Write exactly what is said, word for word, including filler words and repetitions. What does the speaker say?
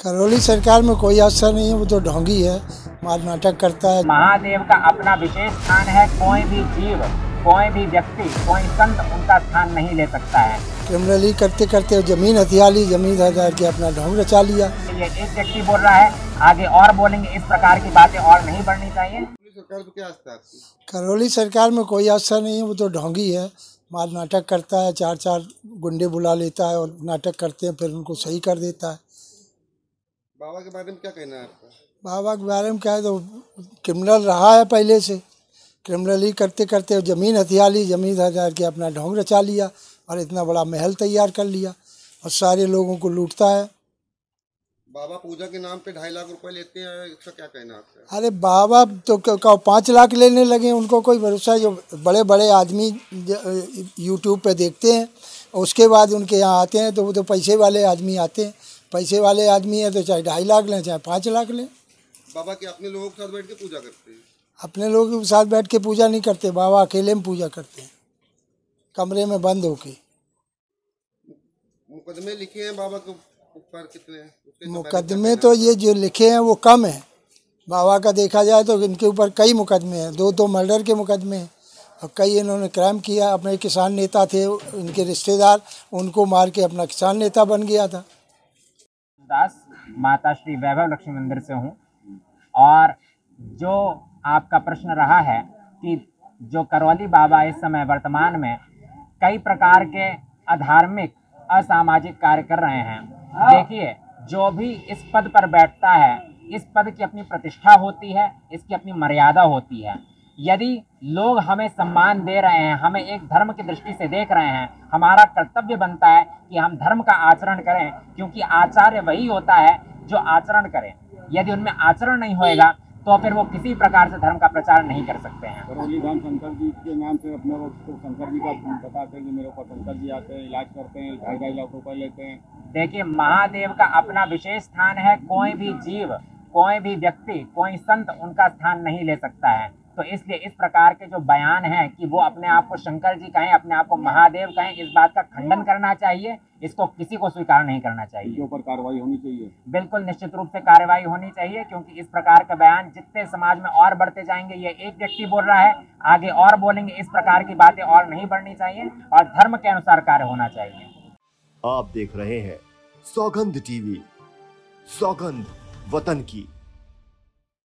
करौली सरकार में कोई असर नहीं है, वो तो ढोंगी है, मार नाटक करता है। महादेव का अपना विशेष स्थान है, कोई भी जीव, कोई भी व्यक्ति, कोई संत उनका स्थान नहीं ले सकता है। क्रिमिनली करते करते जमीन हथिया ली, जमीन हथियार के अपना ढोंग रचा लिया। ये एक व्यक्ति बोल रहा है, आगे और बोलेंगे, इस प्रकार की बातें और नहीं बढ़नी चाहिए। सरकार को क्या आस्था आपकी? करौली सरकार में कोई असर नहीं है, वो तो ढोंगी है, मार नाटक करता है, चार चार गुंडे बुला लेता है और नाटक करते हैं, फिर उनको सही कर देता है। बाबा के बारे में क्या कहना है आपका? बाबा के बारे में क्या है, तो क्रिमिनल रहा है पहले से, क्रिमिनली करते करते ज़मीन हथिया ली, ज़मीन हथियार के अपना ढोंग रचा लिया और इतना बड़ा महल तैयार कर लिया और सारे लोगों को लूटता है। बाबा पूजा के नाम पे ढाई लाख रुपए लेते हैं, इसका क्या कहना है आपका? अरे बाबा तो क्या पाँच लाख लेने लगे, उनको कोई भरोसा है? जो बड़े बड़े आदमी यूट्यूब पे देखते हैं, उसके बाद उनके यहाँ आते हैं, तो वो तो पैसे वाले आदमी आते हैं, पैसे वाले आदमी हैं तो चाहे ढाई लाख लें चाहे पाँच लाख लें। बाबा के अपने लोगों के साथ बैठ के पूजा करते हैं? अपने लोगों के साथ बैठ के पूजा नहीं करते, बाबा अकेले में पूजा करते हैं, कमरे में बंद होके। मुकदमे लिखे हैं बाबा के ऊपर कितने? मुकदमे तो ये जो लिखे हैं वो कम है, बाबा का देखा जाए तो इनके ऊपर कई मुकदमे हैं, दो दो मर्डर के मुकदमे हैं और कई इन्होंने क्राइम किया। अपने किसान नेता थे, इनके रिश्तेदार, उनको मार के अपना किसान नेता बन गया था। दास माता श्री वैभव लक्ष्मी मंदिर से हूँ और जो आपका प्रश्न रहा है कि जो करौली बाबा इस समय वर्तमान में कई प्रकार के अधार्मिक असामाजिक कार्य कर रहे हैं। देखिए, जो भी इस पद पर बैठता है, इस पद की अपनी प्रतिष्ठा होती है, इसकी अपनी मर्यादा होती है। यदि लोग हमें सम्मान दे रहे हैं, हमें एक धर्म की दृष्टि से देख रहे हैं, हमारा कर्तव्य बनता है कि हम धर्म का आचरण करें, क्योंकि आचार्य वही होता है जो आचरण करे। यदि उनमें आचरण नहीं होएगा तो फिर वो किसी प्रकार से धर्म का प्रचार नहीं कर सकते हैं। करौली धाम शंकर जी के नाम से अपने लोग तो शंकर जी का बताते हैं कि मेरे ऊपर शंकर जी आते हैं, इलाज करते हैं, ढाई ढाई लाख रुपए लेते हैं। देखिए, महादेव का अपना विशेष स्थान है, कोई भी जीव, कोई भी व्यक्ति, कोई संत उनका स्थान नहीं ले सकता है। तो इसलिए इस प्रकार के जो बयान हैं कि वो अपने आप को शंकर जी कहें, अपने आप को महादेव कहें, इस बात का खंडन करना चाहिए। इसको किसी को स्वीकार नहीं करना चाहिए। इनके ऊपर कार्रवाई होनी चाहिए। बिल्कुल निश्चित रूप से कार्रवाई होनी चाहिए, क्योंकि इस प्रकार के बयान जितने समाज में और बढ़ते जाएंगे, ये एक व्यक्ति बोल रहा है, आगे और बोलेंगे, इस प्रकार की बातें और नहीं बढ़नी चाहिए और धर्म के अनुसार कार्य होना चाहिए। आप देख रहे हैं सौगंध टीवी, सौगंध वतन की।